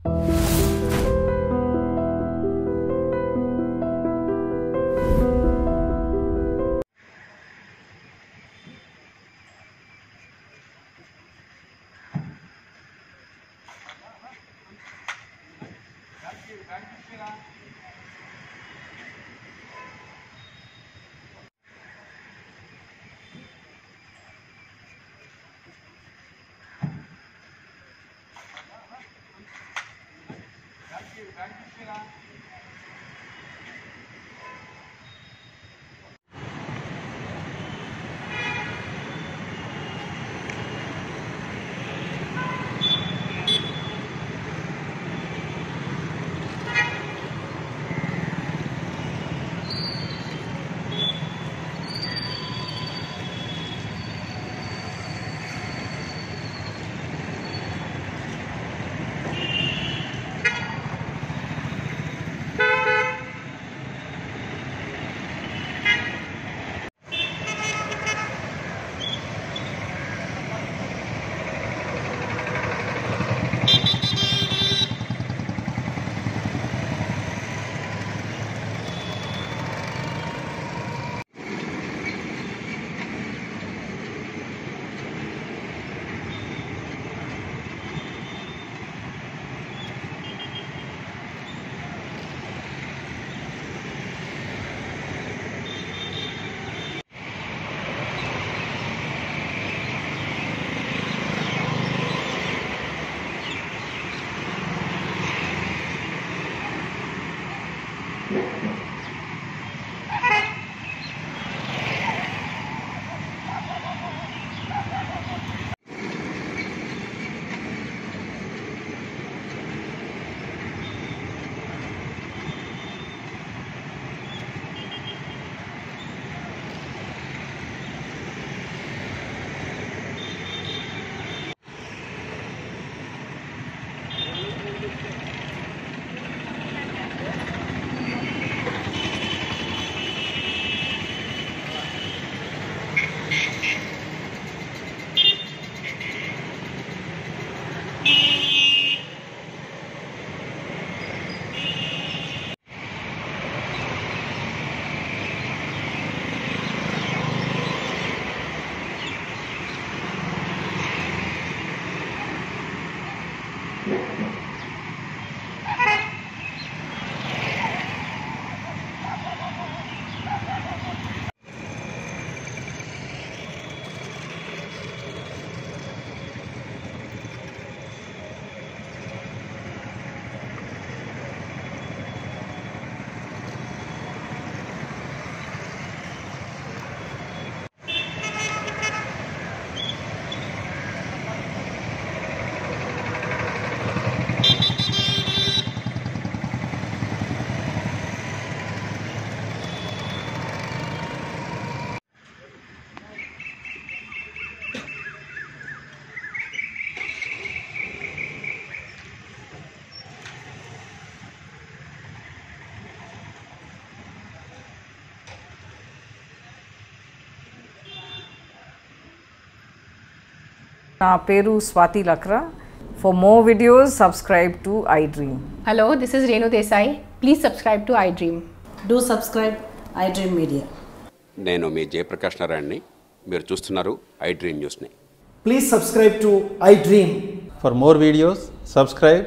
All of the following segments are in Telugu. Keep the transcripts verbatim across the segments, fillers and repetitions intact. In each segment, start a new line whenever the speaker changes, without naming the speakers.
నా పేరు Swathi Lakra. For more videos, subscribe to iDream.
Hello, this is Renu Desai. Please subscribe to iDream.
Do subscribe iDream Media.
నేను మీ జయప్రకాష్ నారాయణని. మీరు చూస్తున్నారు iDream న్యూస్ని.
Please subscribe to iDream.
For more videos, subscribe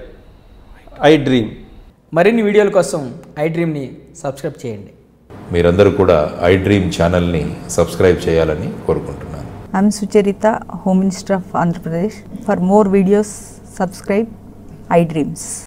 iDream.
మరిన్ని వీడియోల కోసం iDreamని సబ్స్క్రైబ్ చేయండి.
మీరందరూ కూడా iDream ఛానల్ని సబ్స్క్రైబ్ చేయాలని కోరుకుంటున్నాను.
I'm Sucharita, Home Minister of Andhra Pradesh. For more videos, subscribe iDreams.